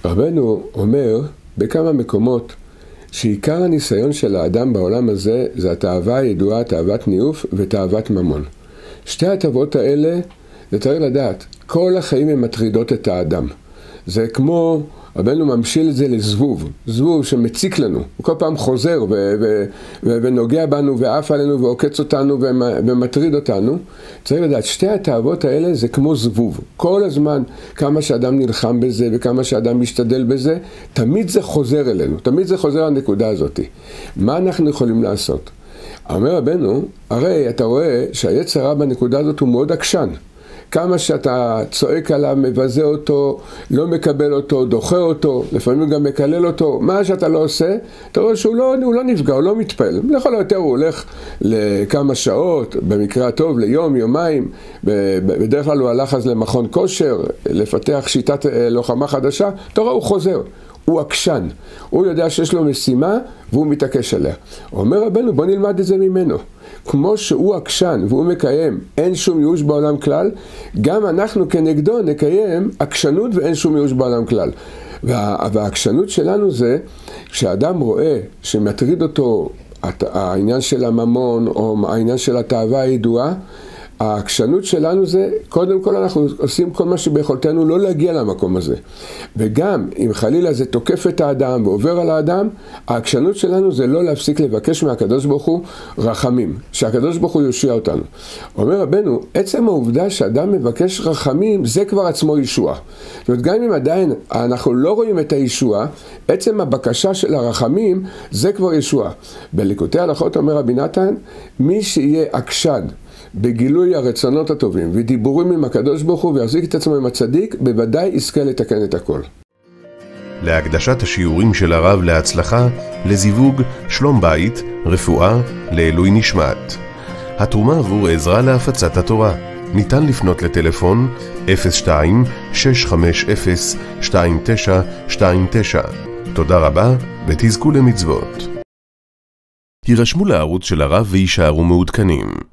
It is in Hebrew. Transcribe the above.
רבנו אומר בכמה מקומות שעיקר הניסיון של האדם בעולם הזה זה התאווה הידועה, תאוות ניאוף ותאוות ממון. שתי התאוות האלה, זה צריך לדעת, כל החיים הן מטרידות את האדם. זה כמו, רבנו ממשיל את זה לזבוב, זבוב שמציק לנו, הוא כל פעם חוזר ונוגע בנו ועף עלינו ועוקץ אותנו ומטריד אותנו. צריך לדעת, שתי התאוות האלה זה כמו זבוב. כל הזמן, כמה שאדם נלחם בזה וכמה שאדם משתדל בזה, תמיד זה חוזר אלינו, תמיד זה חוזר לנקודה הזאת. מה אנחנו יכולים לעשות? אומר רבנו, הרי אתה רואה שהיצר הרע בנקודה הזאת הוא מאוד עקשן. כמה שאתה צועק עליו, מבזה אותו, לא מקבל אותו, דוחה אותו, לפעמים גם מקלל אותו, מה שאתה לא עושה, אתה רואה שהוא לא נפגע, הוא לא מתפעל. לכל היותר הוא הולך לכמה שעות, במקרה הטוב ליום, יומיים, בדרך כלל הוא הלך אז למכון כושר, לפתח שיטת לוחמה חדשה, אתה רואה הוא חוזר. הוא עקשן, הוא יודע שיש לו משימה והוא מתעקש עליה. אומר רבנו, בוא נלמד את זה ממנו. כמו שהוא עקשן והוא מקיים, אין שום ייאוש בעולם כלל, גם אנחנו כנגדו נקיים עקשנות ואין שום ייאוש בעולם כלל. והעקשנות שלנו זה, כשאדם רואה שמטריד אותו העניין של הממון או העניין של התאווה הידועה, העקשנות שלנו זה, קודם כל אנחנו עושים כל מה שביכולתנו לא להגיע למקום הזה. וגם אם חלילה זה תוקף את האדם ועובר על האדם, העקשנות שלנו זה לא להפסיק לבקש מהקדוש ברוך הוא רחמים, שהקדוש ברוך הוא יושיע אותנו. אומר רבנו, עצם העובדה שאדם מבקש רחמים זה כבר עצמו ישוע. זאת אומרת, גם אם עדיין אנחנו לא רואים את הישוע, עצם הבקשה של הרחמים זה כבר ישוע. בליקוטי הלכות אומר רבי נתן, מי שיהיה עקשן בגילוי הרצונות הטובים ודיבורים עם הקדוש ברוך הוא ויחזיק את עצמו עם הצדיק, בוודאי יזכה לתקן את הכל. להקדשת השיעורים של הרב להצלחה, לזיווג, שלום בית, רפואה, לעילוי נשמת. התרומה עבור עזרה להפצת התורה. ניתן לפנות לטלפון 02-650-2929. תודה רבה ותזכו למצוות. הירשמו לערוץ של הרב וישארו מעודכנים.